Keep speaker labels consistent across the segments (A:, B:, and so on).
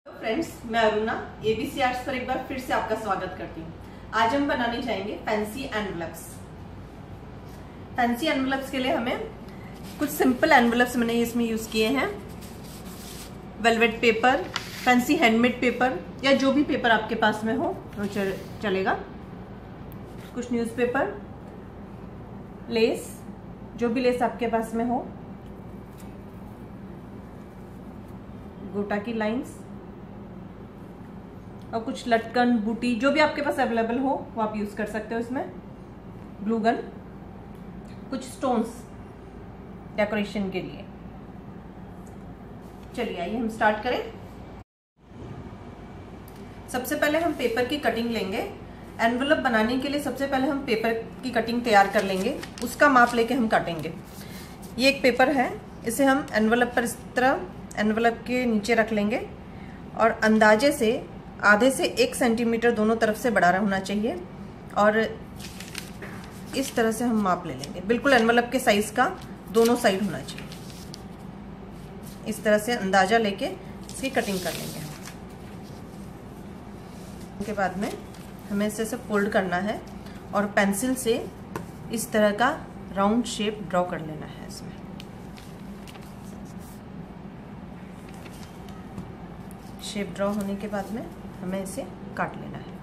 A: Hello friends, मैं Aruna ABC arts पर एक बार फिर से आपका स्वागत करती हूँ। आज हम बनाने जाएंगे फैंसी एनवलप्स। फैंसी एनवलप्स के लिए हमें कुछ सिंपल एनवलप्स मैंने इसमें यूज किए हैं। Velvet paper, fancy handmade paper या जो भी पेपर आपके पास में हो वो चलेगा। कुछ न्यूज़पेपर, लेस, जो भी लेस आपके पास में हो, गोटा की लाइंस और कुछ लटकन, बूटी, जो भी आपके पास अवेलेबल हो वो आप यूज कर सकते हो। इसमें ग्लू गन, कुछ स्टोन्स डेकोरेशन के लिए। चलिए आइए हम स्टार्ट करें। सबसे पहले हम पेपर की कटिंग लेंगे। एनवलप बनाने के लिए सबसे पहले हम पेपर की कटिंग तैयार कर लेंगे, उसका माप लेके हम काटेंगे। ये एक पेपर है, इसे हम एनवलप पर इस तरह एनवलप के नीचे रख लेंगे और अंदाजे से आधे से 1 सेंटीमीटर दोनों तरफ से बड़ा होना चाहिए और इस तरह से हम माप ले लेंगे। बिल्कुल एनवलप के साइज का दोनों साइड होना चाहिए। इस तरह से अंदाजा लेके इसकी कटिंग कर लेंगे। उसके बाद में हमें इसे फोल्ड करना है और पेंसिल से इस तरह का राउंड शेप ड्रॉ कर लेना है। इसमें शेप ड्रॉ होने के बाद में हमें इसे काट लेना है।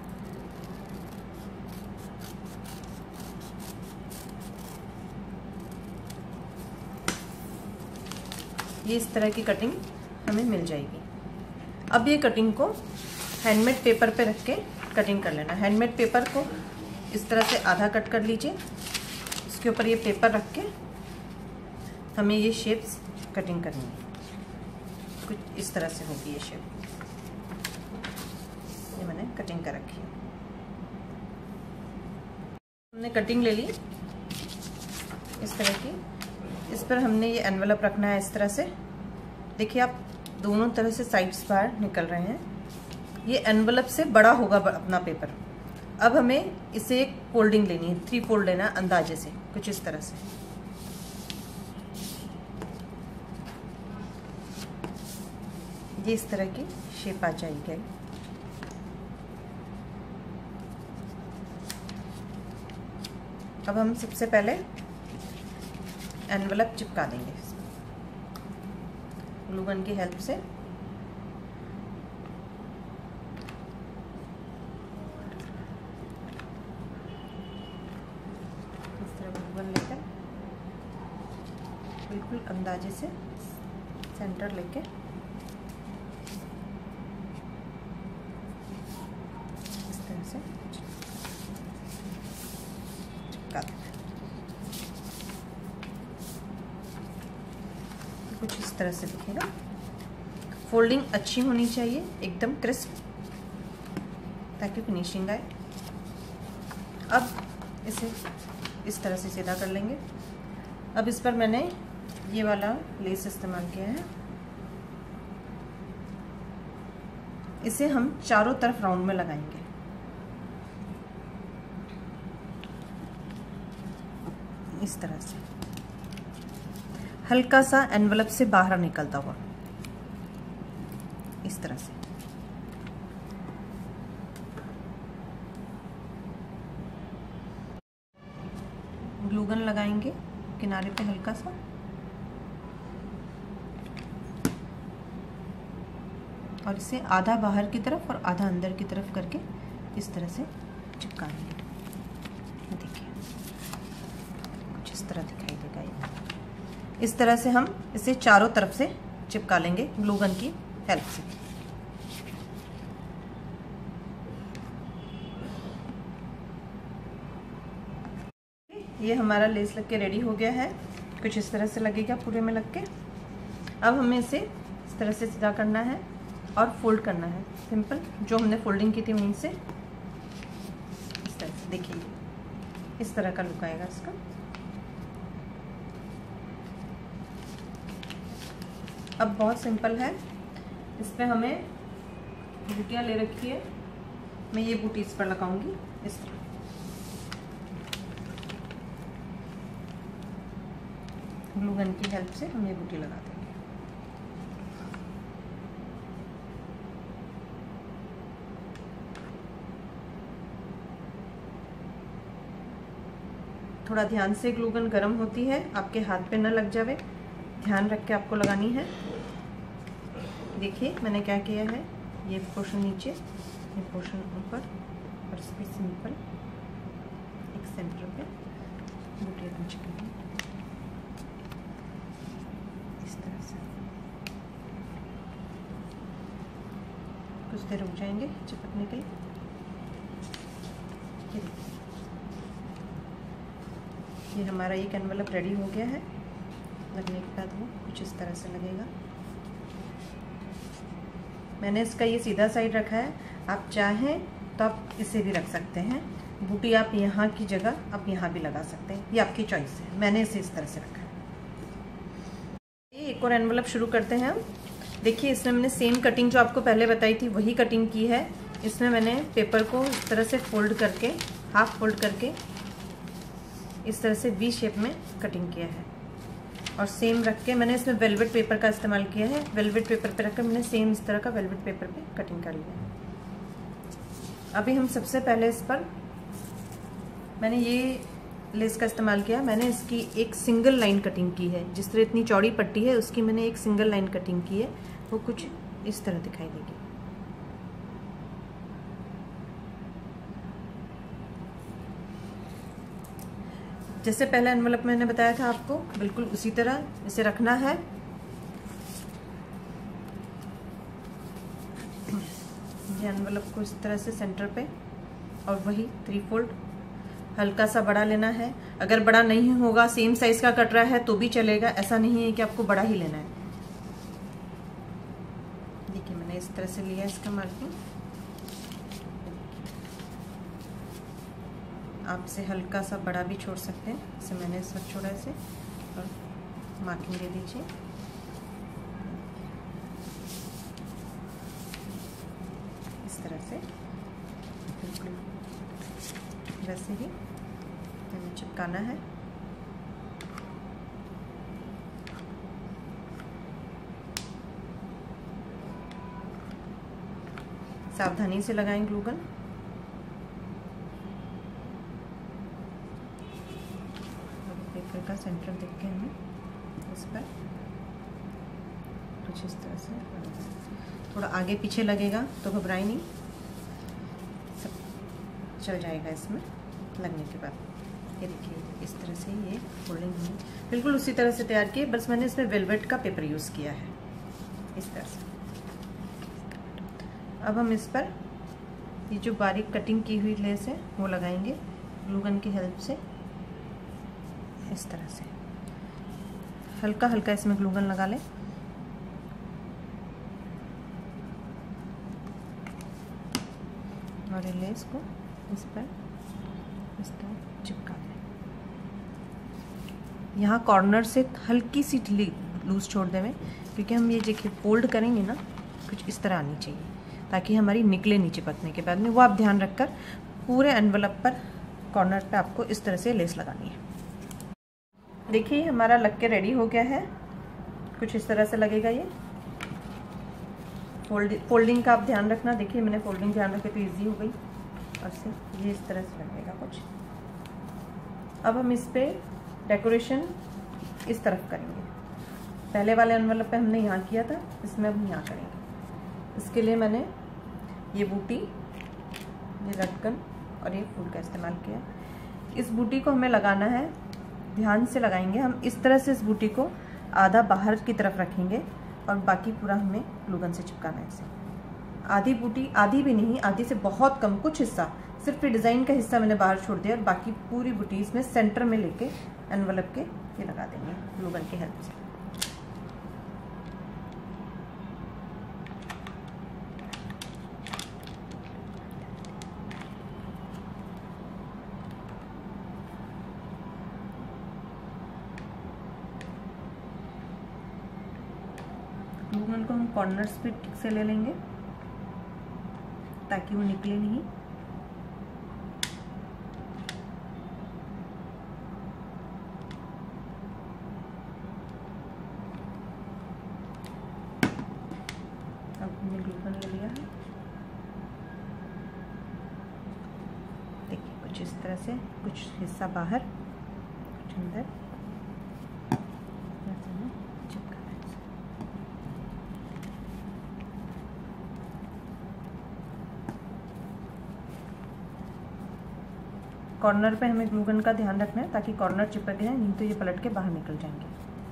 A: ये इस तरह की कटिंग हमें मिल जाएगी। अब ये कटिंग को हैंडमेड पेपर पे रख के कटिंग कर लेना। हैंडमेड पेपर को इस तरह से आधा कट कर लीजिए। इसके ऊपर ये पेपर रख के हमें ये शेप्स कटिंग करनी है। कुछ इस तरह से होगी ये शेप। ये मैंने कटिंग कर रखी है। हमने कटिंग ले ली इस तरह की। इस पर हमने ये एनवलप रखना है इस तरह से। देखिए आप दोनों तरह से साइड्स बाहर निकल रहे हैं। ये एनवलप से बड़ा होगा अपना पेपर। अब हमें इसे एक फोल्डिंग लेनी है, 3 फोल्ड लेना है अंदाजे से, कुछ इस तरह से। ये इस तरह की शेप आ जाएगी। अब हम सबसे पहले एनवलप चिपका देंगे ग्लू गन की हेल्प से। इस तरह ग्लू गन लेकर बिल्कुल अंदाजे से सेंटर लेके इस तरह से कुछ इस तरह से दिखेगा। फोल्डिंग अच्छी होनी चाहिए, एकदम क्रिस्प, ताकि फिनिशिंग आए। अब इसे इस तरह से सीधा कर लेंगे। अब इस पर मैंने ये वाला लेस इस्तेमाल किया है। इसे हम चारों तरफ राउंड में लगाएंगे। इस तरह से हल्का सा एनवलप से बाहर निकलता हुआ, इस तरह से। ग्लू गन लगाएंगे किनारे पे हल्का सा और इसे आधा बाहर की तरफ और आधा अंदर की तरफ करके इस तरह से चिपका देंगे। देखिए कुछ इस तरह दिखाई देगा। ये इस तरह से हम इसे चारों तरफ से चिपका लेंगे ग्लू गन की हेल्प से। ये हमारा लेस लग के रेडी हो गया है। कुछ इस तरह से लगेगा पूरे में लग के। अब हमें इसे इस तरह से सीधा करना है और फोल्ड करना है। सिंपल जो हमने फोल्डिंग की थी वहीं से इस तरह से। देखिए इस तरह का लुक आएगा इसका। अब बहुत सिंपल है। इस पे हमें बूटियाँ ले रखी है। मैं ये बूटी इस पर लगाऊंगी इस तरह। ग्लू गन की हेल्प से हम ये बूटी लगा देंगे। थोड़ा ध्यान से, ग्लू गन गर्म होती है, आपके हाथ पे न लग जावे, ध्यान रख के आपको लगानी है। देखिए मैंने क्या किया है, ये पोर्शन नीचे, ये पोर्शन ऊपर, और इस पर सिंपल एक सेंटर पे बूटी अटैच करेंगे इस तरह से। कुछ देर रुक जाएंगे चिपकने के लिए। ये देखिए, ये हमारा एक एनवेलप रेडी हो गया है। लगने के बाद वो कुछ इस तरह से लगेगा। मैंने इसका ये सीधा साइड रखा है, आप चाहें तो आप इसे भी रख सकते हैं। बूटी आप यहाँ की जगह आप यहाँ भी लगा सकते हैं, ये आपकी चॉइस है। मैंने इसे इस तरह से रखा है। एक और एनवेलप शुरू करते हैं हम। देखिए इसमें मैंने सेम कटिंग जो आपको पहले बताई थी वही कटिंग की है। इसमें मैंने पेपर को इस तरह से फोल्ड करके, हाफ फोल्ड करके इस तरह से वी शेप में कटिंग किया है, और सेम रख के मैंने इसमें वेलवेट पेपर का इस्तेमाल किया है। वेलवेट पेपर पे रखकर मैंने सेम इस तरह का वेलवेट पेपर पे कटिंग कर लिया है। अभी हम सबसे पहले इस पर मैंने ये लेस का इस्तेमाल किया। मैंने इसकी एक सिंगल लाइन कटिंग की है। जिस तरह इतनी चौड़ी पट्टी है उसकी मैंने एक सिंगल लाइन कटिंग की है, वो कुछ इस तरह दिखाई देगी। जैसे पहले एनवेलप मैंने बताया था आपको, बिल्कुल उसी तरह इसे रखना है। ये एनवेलप को इस तरह से सेंटर पे, और वही 3 फोल्ड, हल्का सा बड़ा लेना है। अगर बड़ा नहीं होगा, सेम साइज का कट रहा है तो भी चलेगा, ऐसा नहीं है कि आपको बड़ा ही लेना है। देखिए मैंने इस तरह से लिया इसका मार्किंग। आप इसे हल्का सा बड़ा भी छोड़ सकते हैं, जैसे मैंने इस वक्त छोड़ा इसे, और मार्किंग दे दीजिए। इस तरह से बिल्कुल वैसे ही हमें चिपकाना है। सावधानी से लगाएं ग्लू गन। पेपर का सेंटर देख के हमें इस पर कुछ इस तरह से, थोड़ा आगे पीछे लगेगा तो घबराए नहीं, सब चल जाएगा इसमें लगने के बाद। ये देखिए इस तरह से ये फोल्डिंग हुई, बिल्कुल उसी तरह से तैयार किए, बस मैंने इसमें वेलवेट का पेपर यूज़ किया है इस तरह से। अब हम इस पर ये जो बारीक कटिंग की हुई लेस है वो लगाएंगे ग्लू गन की हेल्प से। इस तरह से हल्का हल्का इसमें ग्लू गन लगा लें। और ये लेस को इस पर इस तरह चिपका दें। यहाँ कॉर्नर से हल्की सी लूज छोड़ दें, क्योंकि हम ये देखिए फोल्ड करेंगे ना, कुछ इस तरह आनी चाहिए ताकि हमारी निकले नहीं चिपकने के बाद में। वो आप ध्यान रखकर पूरे एनवेलप पर कॉर्नर पे आपको इस तरह से लेस लगानी है। देखिए हमारा लग के रेडी हो गया है, कुछ इस तरह से लगेगा ये। फोल्डिंग का आप ध्यान रखना। देखिए मैंने फोल्डिंग ध्यान रखे तो ईजी हो गई, और से ये इस तरह से लगेगा कुछ। अब हम इस पे डेकोरेशन इस तरफ करेंगे। पहले वाले एनवेलप पे हमने यहाँ किया था, इसमें अब यहाँ करेंगे। इसके लिए मैंने ये बूटी, ये लटकन और ये फूल का इस्तेमाल किया। इस बूटी को हमें लगाना है, ध्यान से लगाएंगे हम। इस तरह से इस बूटी को आधा बाहर की तरफ रखेंगे और बाकी पूरा हमें ग्लू गन से चिपकाना है इसे। आधी बूटी, आधी भी नहीं, आधी से बहुत कम, कुछ हिस्सा, सिर्फ डिज़ाइन का हिस्सा मैंने बाहर छोड़ दिया, और बाकी पूरी बूटी इसमें सेंटर में लेके एनवेलप के ये लगा देंगे ग्लू गन की हेल्प से। ग्लू गन को हम कॉर्नर्स पे ठीक से ले लेंगे ताकि वो निकले नहीं। अब हमने ग्लू गन ले लिया है। देखिए कुछ इस तरह से, कुछ हिस्सा बाहर अंदर चिपका दें। कॉर्नर पे हमें ग्लू गन का ध्यान रखना है ताकि कॉर्नर चिपक जाए, नहीं तो ये पलट के बाहर निकल जाएंगे।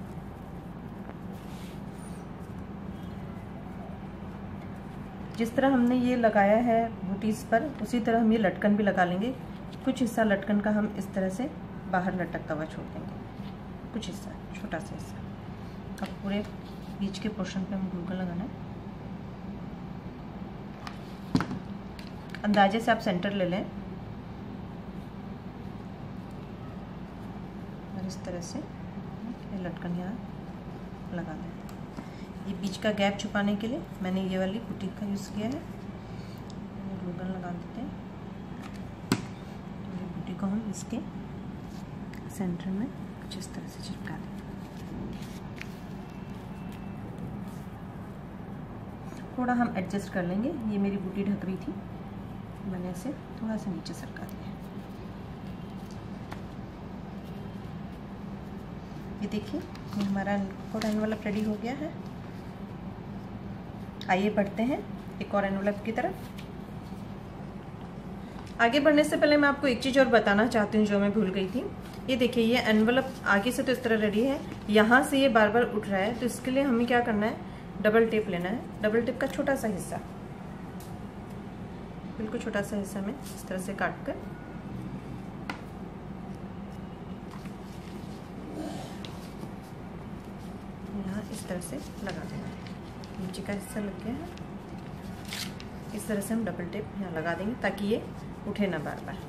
A: जिस तरह हमने ये लगाया है बूटीज पर, उसी तरह हम ये लटकन भी लगा लेंगे। कुछ हिस्सा लटकन का हम इस तरह से बाहर लटकता हुआ छोड़ देंगे, कुछ हिस्सा, छोटा सा हिस्सा। अब पूरे बीच के पोर्शन पे हम ग्लू गन लगाना है। अंदाजे से आप सेंटर ले लें और इस तरह से लटकन यहाँ लगा दें। ये बीच का गैप छुपाने के लिए मैंने ये वाली बूटी का यूज़ किया है। ग्लू गन लगा देते हैं। तो ये बूटी को हम इसके सेंटर में कुछ इस तरह से चिपका दें। थोड़ा हम एडजस्ट कर लेंगे। ये मेरी बूटी ढक रही थी, मैंने इसे थोड़ा सा नीचे सरका दिया। ये देखिए, ये हमारा कोड एनवेलप रेडी हो गया है। आइए बढ़ते हैं एक और एनवेलप की तरफ। आगे बढ़ने से पहले मैं आपको एक चीज़ और बताना चाहती हूँ जो मैं भूल गई थी। ये देखिए, ये एनवेलप आगे से तो इस तरह रेडी है, यहाँ से ये बार बार उठ रहा है, तो इसके लिए हमें क्या करना है, डबल टेप लेना है। डबल टेप का छोटा सा हिस्सा, बिल्कुल छोटा सा हिस्सा में इस तरह से काट कर यहाँ इस तरह से लगा देना है। नीचे का हिस्सा लग गया है, इस तरह से हम डबल टेप यहाँ लगा देंगे ताकि ये उठे ना बार बार।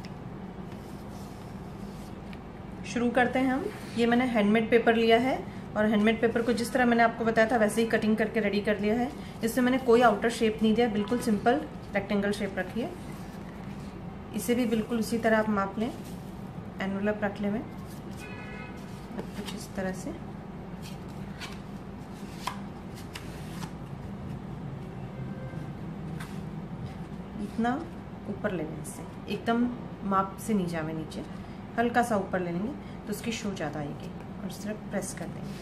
A: शुरू करते हैं हम। ये मैंने हैंडमेड पेपर लिया है और हैंडमेड पेपर को जिस तरह मैंने आपको बताया था वैसे ही कटिंग करके रेडी कर लिया है। इसमें मैंने कोई आउटर शेप नहीं दिया, बिल्कुल सिंपल रेक्टेंगल शेप रखी है। इसे भी बिल्कुल उसी तरह आप माप लें, एनवेलप रख लें में कुछ इस तरह से। इतना ऊपर ले लें, इससे एकदम माप से नहीं जावे नीचे, हल्का सा ऊपर ले लेंगे तो उसकी शो ज़्यादा आएगी और सिर्फ प्रेस कर देंगे।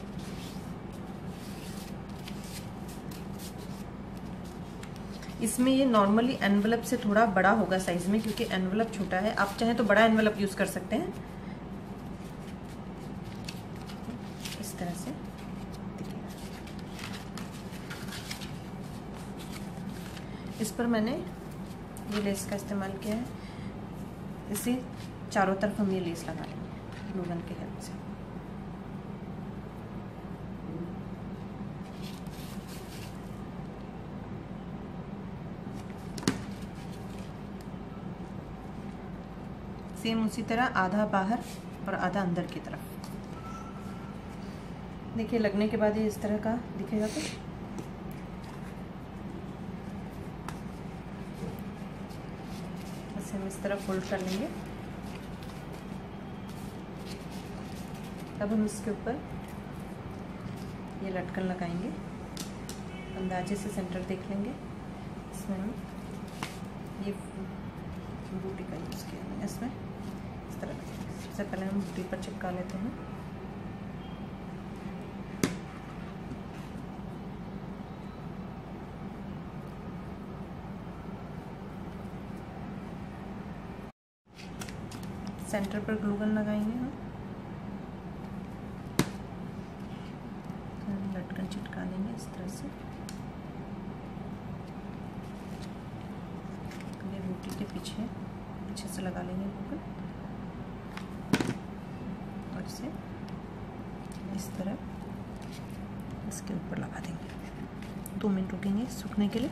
A: इसमें ये नॉर्मली एनवेलप से थोड़ा बड़ा होगा साइज में, क्योंकि एनवेलप छोटा है। आप चाहें तो बड़ा एनवेलप यूज़ कर सकते हैं। इस तरह से इस पर मैंने ये लेस का इस्तेमाल किया है। इसे चारों तरफ हम ये लेस लगा लेंगे ग्लू गन की हेल्प से। सेम उसी तरह आधा बाहर और आधा अंदर की तरफ। देखिए, लगने के बाद ये इस तरह का दिखेगा। तो हम इस तरह फोल्ड कर लेंगे। अब हम इसके ऊपर ये लटकन लगाएंगे। अंदाजे से सेंटर देख लेंगे। इसमें हम ये बूटी का यूज़ किया मैंने, इसमें इस तरह सबसे पहले हम बूटी पर चिपका लेते हैं। सेंटर पर ग्लू गन लगाएंगे हम लटकन चिटका देंगे इस तरह से। ये बूटी के पीछे से लगा लेंगे ग्लू गन और इसे इस तरह इसके ऊपर लगा देंगे। 2 मिनट रुकेंगे सूखने के लिए।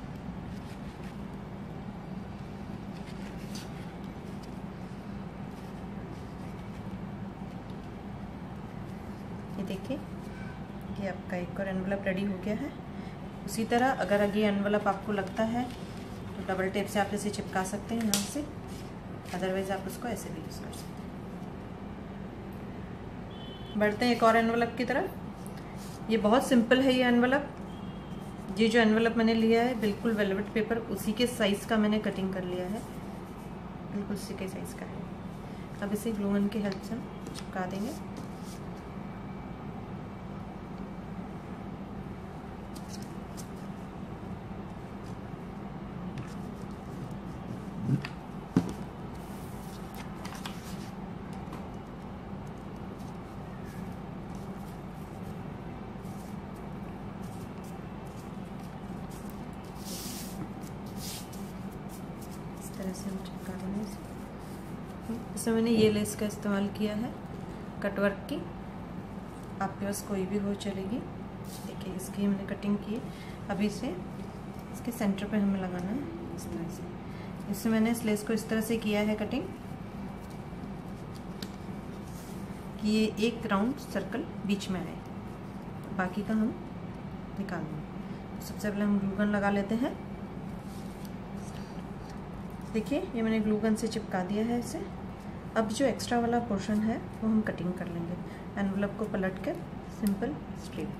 A: देखिए, ये आपका एक और एनवेलप रेडी हो गया है। उसी तरह अगर ये एनवेलप आपको लगता है तो डबल टेप से आप इसे चिपका सकते हैं यहाँ से, अदरवाइज आप उसको ऐसे भी यूज़ कर सकते हैं। बढ़ते हैं एक और एनवेलप की तरफ। ये बहुत सिंपल है ये एनवेलप। ये जो एनवेलप मैंने लिया है बिल्कुल वेलवेट पेपर, उसी के साइज़ का मैंने कटिंग कर लिया है, बिल्कुल उसी के साइज़ का है। अब इसे ग्लू गन की हेल्प से चिपका देंगे। तरह से हम चिपका देंगे इसे। इसमें मैंने ये लेस का इस्तेमाल किया है कटवर्क की, आपके पास कोई भी हो चलेगी। देखिए इसकी मैंने कटिंग की। अभी इसे इसके सेंटर पे हमें लगाना है इस तरह से। इससे मैंने इस लेस को इस तरह से किया है कटिंग कि ये एक राउंड सर्कल बीच में आए, बाकी का हम निकाल देंगे। सबसे पहले हम ग्लू गन लगा लेते हैं। देखिए ये मैंने ग्लू गन से चिपका दिया है इसे। अब जो एक्स्ट्रा वाला पोर्शन है वो हम कटिंग कर लेंगे। एनवलप को पलट कर सिंपल स्ट्रेट।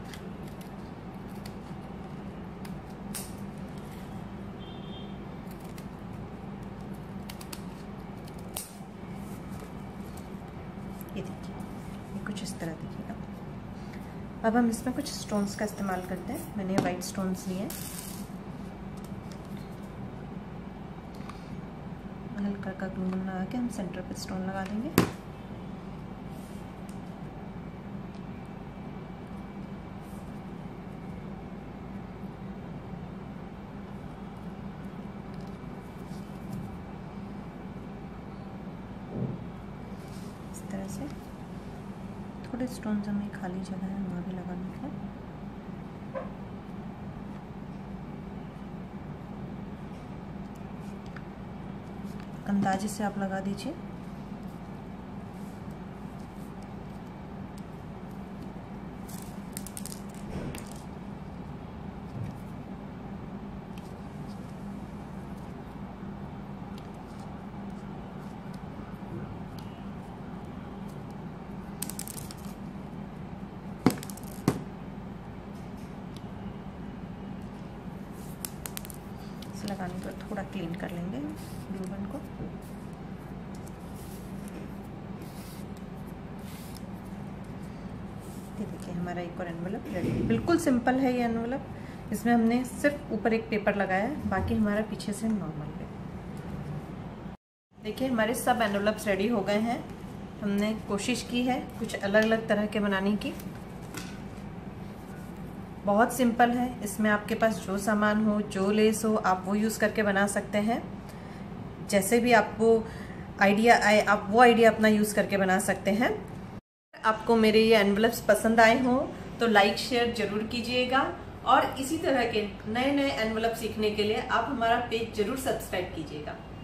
A: ये देखिए ये कुछ इस तरह दिखेगा। अब हम इसमें कुछ स्टोन्स का इस्तेमाल करते हैं। मैंने वाइट स्टोन्स लिए हैं। हल्का का ग्लू गन लगा के हम सेंटर पे स्टोन लगा देंगे। इस तरह से थोड़े स्टोन हमें खाली जगह है वहाँ भी लगाना है। अंदाजे से आप लगा दीजिए। लगाने के बाद थोड़ा क्लीन कर लेंगे ग्लू गन को। ये देखिए हमारा एक और एनवलप रेडी। बिल्कुल सिंपल है ये एनवलप। इसमें हमने सिर्फ ऊपर एक पेपर लगाया है, बाकी हमारा पीछे से नॉर्मल है। देखिए हमारे सब एनवलप्स रेडी हो गए हैं। हमने कोशिश की है कुछ अलग अलग तरह के बनाने की। बहुत सिंपल है। इसमें आपके पास जो सामान हो, जो लेस हो, आप वो यूज़ करके बना सकते हैं। जैसे भी आपको आइडिया आए आप वो आइडिया अपना यूज़ करके बना सकते हैं। आपको मेरे ये एनवलप्स पसंद आए हों तो लाइक शेयर जरूर कीजिएगा, और इसी तरह के नए नए एनवलप सीखने के लिए आप हमारा पेज जरूर सब्सक्राइब कीजिएगा।